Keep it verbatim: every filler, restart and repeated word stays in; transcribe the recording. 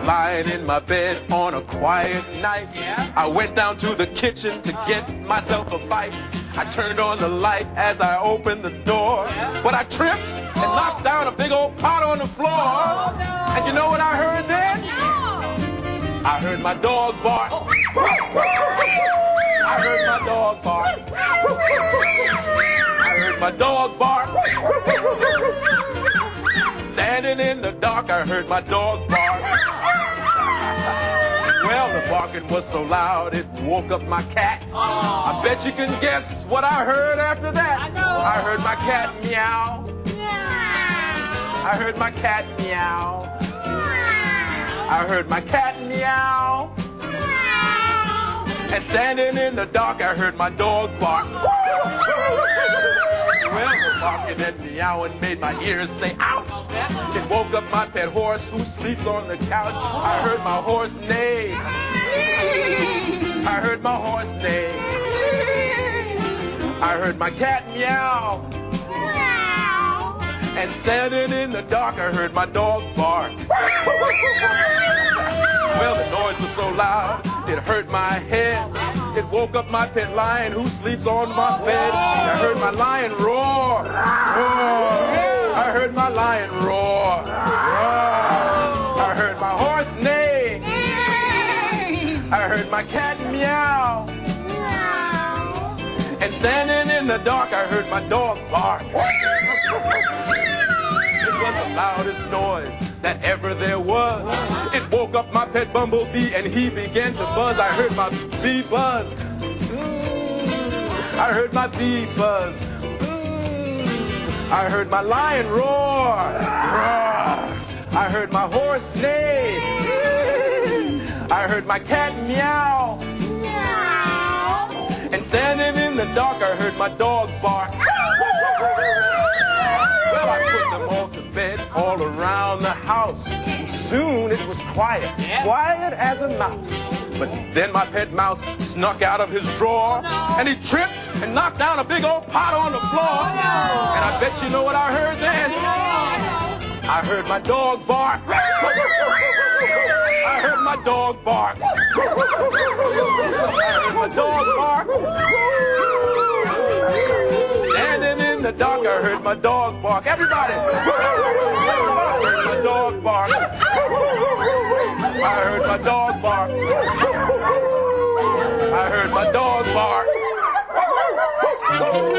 lying in my bed on a quiet night. Yeah. I went down to the kitchen to get myself a bite. I turned on the light as I opened the door. Yeah. But I tripped and knocked down a big old pot on the floor. Oh, no. And you know what I heard then? No. I heard my dog bark. I heard my dog bark. I heard my dog bark. Standing in the dark, I heard my dog bark. Well, the barking was so loud, it woke up my cat. I bet you can guess what I heard after that. I know. I heard my cat meow. I heard my cat meow. I heard my cat meow. And standing in the dark, I heard my dog bark. Well, the barking and meowing made my ears say ouch. It woke up my pet horse who sleeps on the couch. I heard my horse neigh. I heard my horse neigh. I heard my cat meow. And standing in the dark, I heard my dog bark. Well, the noise was so loud, it hurt my head. It woke up my pet lion who sleeps on my bed. I heard my lion roar. Roar. I heard my lion roar. Roar. I heard my horse neigh. I heard my cat meow. And standing in the dark, I heard my dog bark. It was the loudest noise that ever there was. It woke up my pet bumblebee and he began to buzz. I heard my bee buzz. I heard my bee buzz. I heard my lion roar. Roar. I heard my horse neigh. I heard my cat meow. And standing in the dark, I heard my dog bark. Well, I put them all to bed all around the house. Soon it was quiet, Yeah. quiet as a mouse. But then my pet mouse snuck out of his drawer, no. and he tripped and knocked down a big old pot on the floor. Oh, no. And I bet you know what I heard then? I heard my dog bark. I heard my dog bark. I heard my dog bark. Standing in the dark, I heard my dog bark. Everybody! I heard my dog bark. I heard my dog bark. I heard my dog bark.